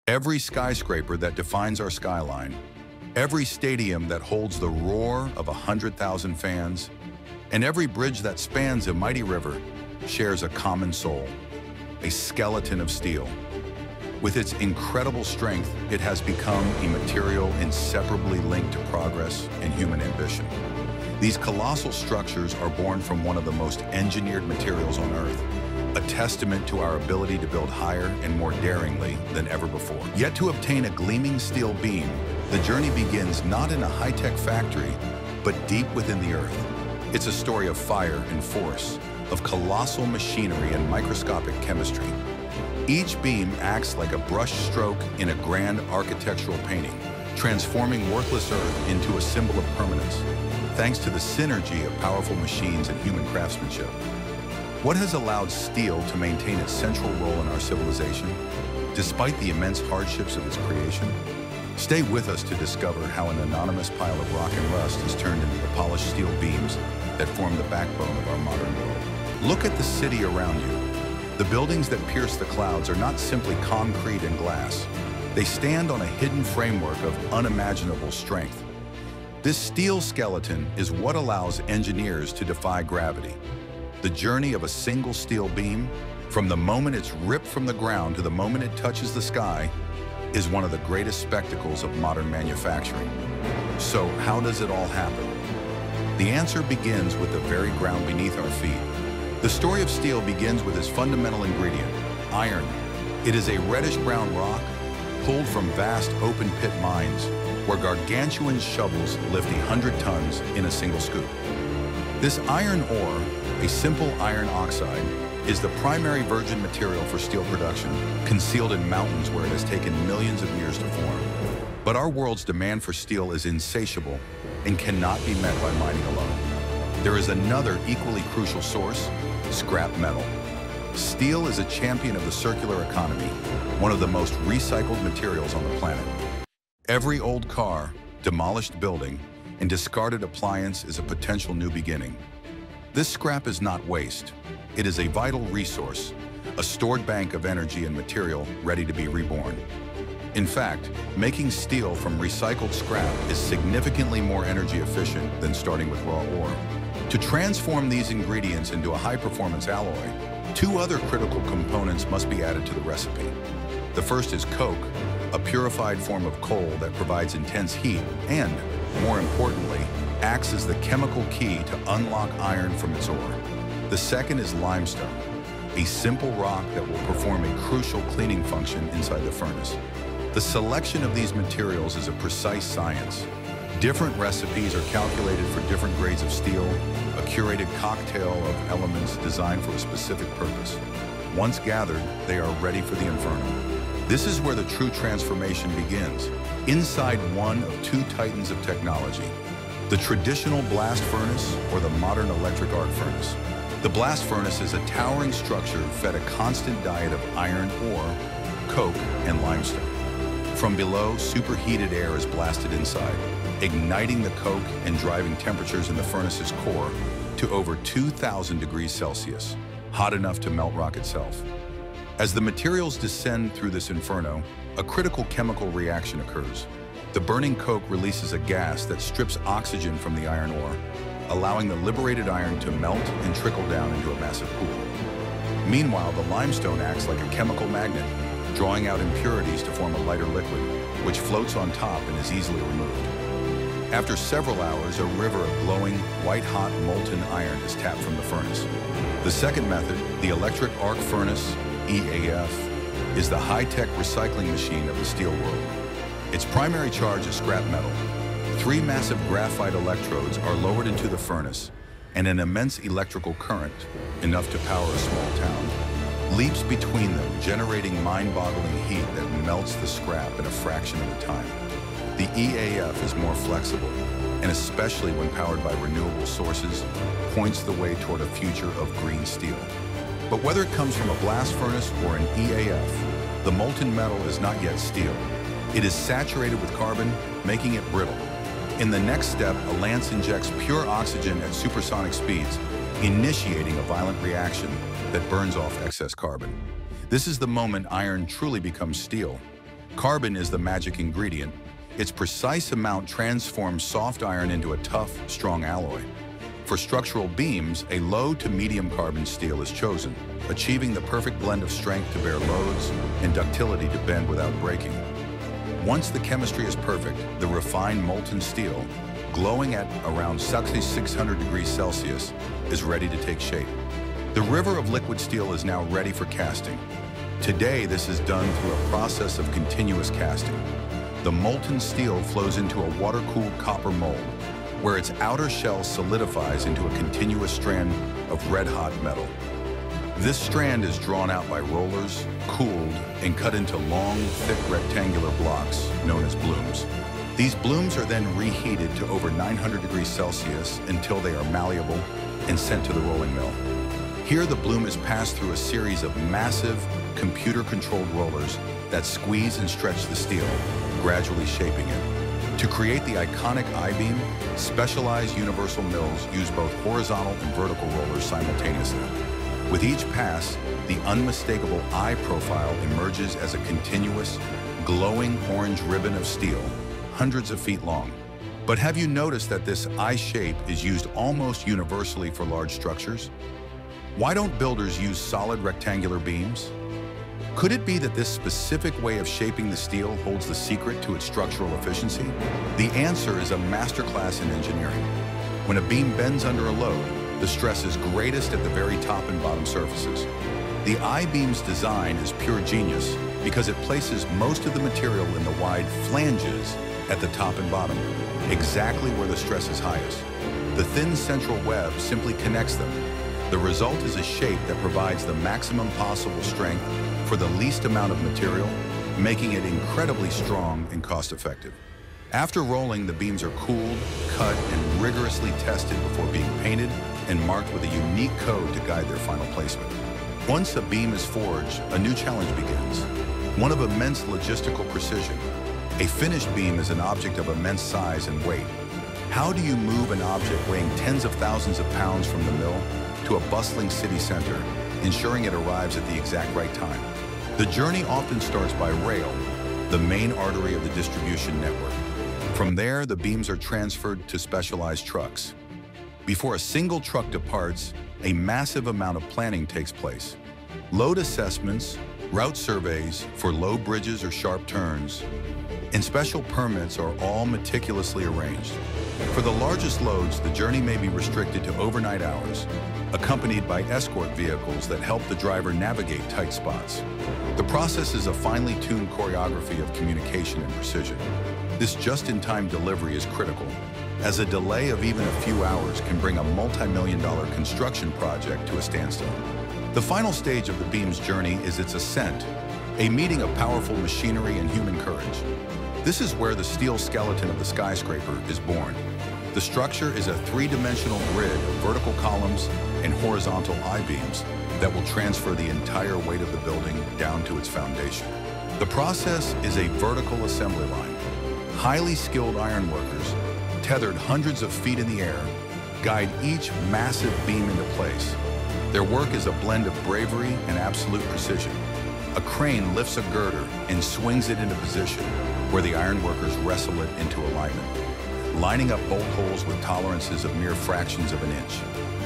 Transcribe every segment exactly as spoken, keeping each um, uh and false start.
Every skyscraper that defines our skyline, every stadium that holds the roar of a hundred thousand fans, and every bridge that spans a mighty river shares a common soul, a skeleton of steel. With its incredible strength, it has become a material inseparably linked to progress and human ambition. These colossal structures are born from one of the most engineered materials on Earth, a testament to our ability to build higher and more daringly than ever before. Yet to obtain a gleaming steel beam, the journey begins not in a high-tech factory, but deep within the Earth. It's a story of fire and force, of colossal machinery and microscopic chemistry. Each beam acts like a brush stroke in a grand architectural painting, transforming worthless Earth into a symbol of permanence, thanks to the synergy of powerful machines and human craftsmanship. What has allowed steel to maintain its central role in our civilization, despite the immense hardships of its creation? Stay with us to discover how an anonymous pile of rock and rust is turned into the polished steel beams that form the backbone of our modern world. Look at the city around you. The buildings that pierce the clouds are not simply concrete and glass. They stand on a hidden framework of unimaginable strength. This steel skeleton is what allows engineers to defy gravity. The journey of a single steel beam, from the moment it's ripped from the ground to the moment it touches the sky, is one of the greatest spectacles of modern manufacturing. So how does it all happen? The answer begins with the very ground beneath our feet. The story of steel begins with its fundamental ingredient, iron. It is a reddish-brown rock pulled from vast open-pit mines where gargantuan shovels lift a hundred tons in a single scoop. This iron ore, a simple iron oxide, is the primary virgin material for steel production, concealed in mountains where it has taken millions of years to form. But our world's demand for steel is insatiable and cannot be met by mining alone. There is another equally crucial source, scrap metal. Steel is a champion of the circular economy, one of the most recycled materials on the planet. Every old car, demolished building, and discarded appliance is a potential new beginning. This scrap is not waste. It is a vital resource, a stored bank of energy and material ready to be reborn. In fact, making steel from recycled scrap is significantly more energy efficient than starting with raw ore. To transform these ingredients into a high-performance alloy, two other critical components must be added to the recipe. The first is coke, a purified form of coal that provides intense heat and, more importantly, acts as the chemical key to unlock iron from its ore. The second is limestone, a simple rock that will perform a crucial cleaning function inside the furnace. The selection of these materials is a precise science. Different recipes are calculated for different grades of steel, a curated cocktail of elements designed for a specific purpose. Once gathered, they are ready for the inferno. This is where the true transformation begins, inside one of two titans of technology, the traditional blast furnace or the modern electric arc furnace. The blast furnace is a towering structure fed a constant diet of iron ore, coke, and limestone. From below, superheated air is blasted inside, igniting the coke and driving temperatures in the furnace's core to over two thousand degrees Celsius, hot enough to melt rock itself. As the materials descend through this inferno, a critical chemical reaction occurs. The burning coke releases a gas that strips oxygen from the iron ore, allowing the liberated iron to melt and trickle down into a massive pool. Meanwhile, the limestone acts like a chemical magnet, drawing out impurities to form a lighter liquid, which floats on top and is easily removed. After several hours, a river of glowing, white-hot molten iron is tapped from the furnace. The second method, the electric arc furnace, E A F, is the high-tech recycling machine of the steel world. Its primary charge is scrap metal. Three massive graphite electrodes are lowered into the furnace, and an immense electrical current, enough to power a small town, leaps between them, generating mind-boggling heat that melts the scrap in a fraction of the time. The E A F is more flexible, and especially when powered by renewable sources, points the way toward a future of green steel. But whether it comes from a blast furnace or an E A F, the molten metal is not yet steel. It is saturated with carbon, making it brittle. In the next step, a lance injects pure oxygen at supersonic speeds, initiating a violent reaction that burns off excess carbon. This is the moment iron truly becomes steel. Carbon is the magic ingredient. Its precise amount transforms soft iron into a tough, strong alloy. For structural beams, a low to medium carbon steel is chosen, achieving the perfect blend of strength to bear loads and ductility to bend without breaking. Once the chemistry is perfect, the refined molten steel, glowing at around sixty-six hundred degrees Celsius, is ready to take shape. The river of liquid steel is now ready for casting. Today, this is done through a process of continuous casting. The molten steel flows into a water-cooled copper mold, where its outer shell solidifies into a continuous strand of red-hot metal. This strand is drawn out by rollers, cooled, and cut into long, thick rectangular blocks known as blooms. These blooms are then reheated to over nine hundred degrees Celsius until they are malleable and sent to the rolling mill. Here, the bloom is passed through a series of massive, computer-controlled rollers that squeeze and stretch the steel, gradually shaping it. To create the iconic I-beam, specialized universal mills use both horizontal and vertical rollers simultaneously. With each pass, the unmistakable I profile emerges as a continuous, glowing orange ribbon of steel, hundreds of feet long. But have you noticed that this I shape is used almost universally for large structures? Why don't builders use solid rectangular beams? Could it be that this specific way of shaping the steel holds the secret to its structural efficiency? The answer is a masterclass in engineering. When a beam bends under a load, the stress is greatest at the very top and bottom surfaces. The I-beam's design is pure genius because it places most of the material in the wide flanges at the top and bottom, exactly where the stress is highest. The thin central web simply connects them. The result is a shape that provides the maximum possible strength for the least amount of material, making it incredibly strong and cost-effective. After rolling, the beams are cooled, cut, and rigorously tested before being painted and marked with a unique code to guide their final placement. Once a beam is forged, a new challenge begins, one of immense logistical precision. A finished beam is an object of immense size and weight. How do you move an object weighing tens of thousands of pounds from the mill to a bustling city center, ensuring it arrives at the exact right time? The journey often starts by rail, the main artery of the distribution network. From there, the beams are transferred to specialized trucks. Before a single truck departs, a massive amount of planning takes place. Load assessments, route surveys for low bridges or sharp turns, and special permits are all meticulously arranged. For the largest loads, the journey may be restricted to overnight hours, accompanied by escort vehicles that help the driver navigate tight spots. The process is a finely tuned choreography of communication and precision. This just-in-time delivery is critical, as a delay of even a few hours can bring a multi-million dollar construction project to a standstill. The final stage of the beam's journey is its ascent, a meeting of powerful machinery and human courage. This is where the steel skeleton of the skyscraper is born. The structure is a three-dimensional grid of vertical columns and horizontal I-beams that will transfer the entire weight of the building down to its foundation. The process is a vertical assembly line. Highly skilled ironworkers, tethered hundreds of feet in the air, guide each massive beam into place. Their work is a blend of bravery and absolute precision. A crane lifts a girder and swings it into position, where the ironworkers wrestle it into alignment, lining up bolt holes with tolerances of mere fractions of an inch.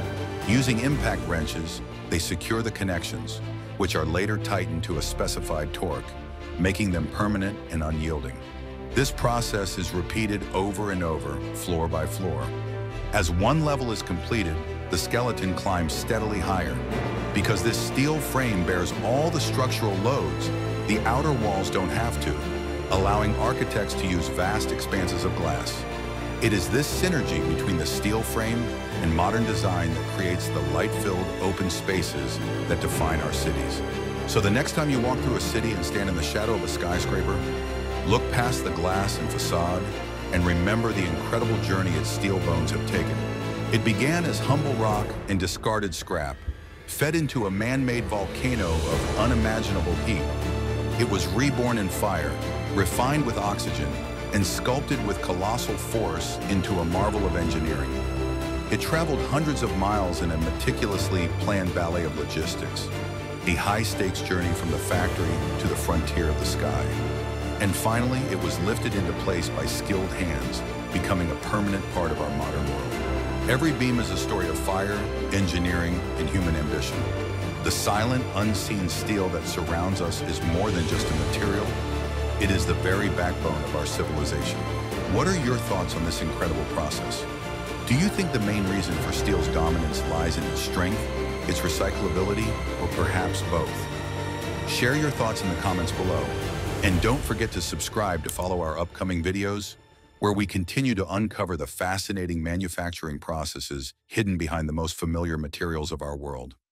Using impact wrenches, they secure the connections, which are later tightened to a specified torque, making them permanent and unyielding. This process is repeated over and over, floor by floor. As one level is completed, the skeleton climbs steadily higher. Because this steel frame bears all the structural loads, the outer walls don't have to, allowing architects to use vast expanses of glass. It is this synergy between the steel frame and modern design that creates the light-filled open spaces that define our cities. So the next time you walk through a city and stand in the shadow of a skyscraper, look past the glass and facade and remember the incredible journey its steel bones have taken. It began as humble rock and discarded scrap, fed into a man-made volcano of unimaginable heat. It was reborn in fire, refined with oxygen, and sculpted with colossal force into a marvel of engineering. It traveled hundreds of miles in a meticulously planned ballet of logistics, a high-stakes journey from the factory to the frontier of the sky. And finally, it was lifted into place by skilled hands, becoming a permanent part of our modern world. Every beam is a story of fire, engineering, and human ambition. The silent, unseen steel that surrounds us is more than just a material. It is the very backbone of our civilization. What are your thoughts on this incredible process? Do you think the main reason for steel's dominance lies in its strength, its recyclability, or perhaps both? Share your thoughts in the comments below. And don't forget to subscribe to follow our upcoming videos, where we continue to uncover the fascinating manufacturing processes hidden behind the most familiar materials of our world.